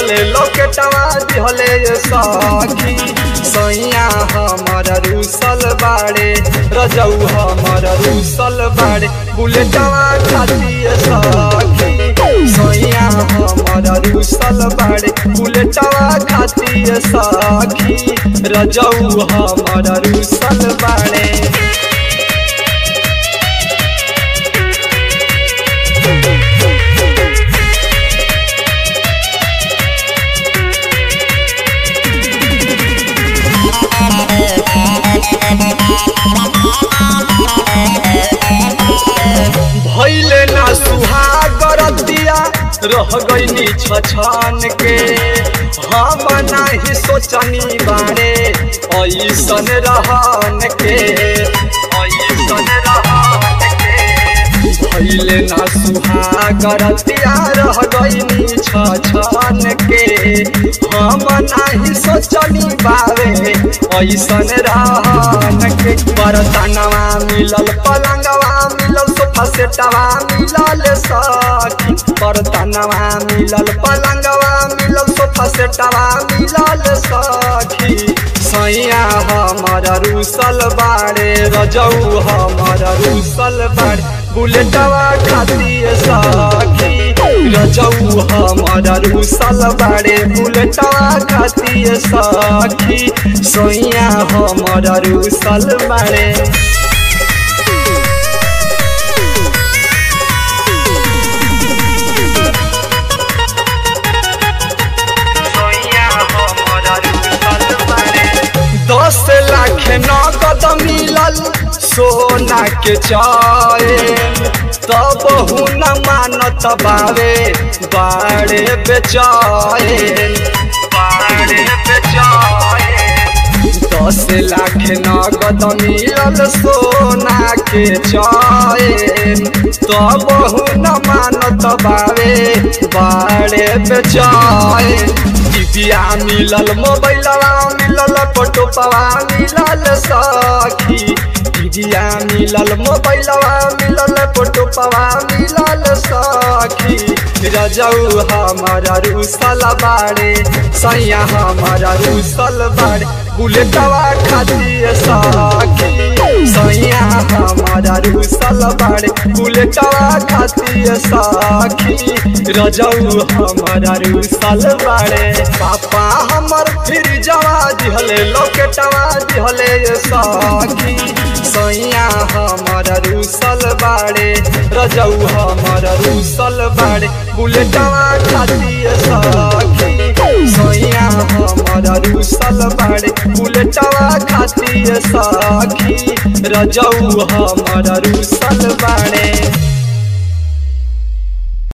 दिहले लॉकेटवा दिहले सखी सैया हमर रूसल बाड़े रजऊ हमर रूसल बाड़े बुलेटवा खातिर सखी सैया हमर रूसल बाड़े बुलेटवा खातिर सखी रजऊ हमर रूसल बाड़े। भैले ना सुहागर दिया रह गईनी छछन के हम नहीं सोचनी बारे ऐसन रहन के भैले ना सुहागर दिया रह गईनी छछन के हम नहीं सोचनी बारे ऐसन रहन के बरतनवा मिलल पलंगवा मिलल सोफा सेटवा मिलल सखी बरतनवा मिलल पलंगवा मिलल सोफा सेटवा मिलल सखी सैया हमर रूसल बाड़े रजऊ हमर रूसल बाड़े बुलेटवा खातिर सखी रजऊ हमर रूसल बाड़े बुलेटवा खातिर सखी सैया हमर रूसल बाड़े। दस लाख नगद मिलल सोना के चैन तब न मानत बावे बाड़े बेचैन 10 लाख नगद मिलल सोना के चैन तब न मानत बावे बाड़े बेचैन दिया मिलल मोबाइलवा मिलल फोटोपवा मिलल सखी दिया मिलल मोबाइलवा मिलल फोटोपवा मिलल सखी रजऊ हमर रूसल बाड़े सैया हमर रूसल बाड़े बुलेटवा खातिर सखी सैया हमर रूसल बाड़े बुलेटवा खातिर सखी रजऊ हमर रूसल बाड़े। पापा हमर फ्रिजवा दिहले लॉकेटवा दिहले सखी सैया हमर रूसल बाड़े रजऊ हमर रूसल बाड़े बुलेटवा खातिर सखी सैया हमर रूसल बाड़े बुलेटवा खातिर सखी रजऊ हमर रूसल बाड़े।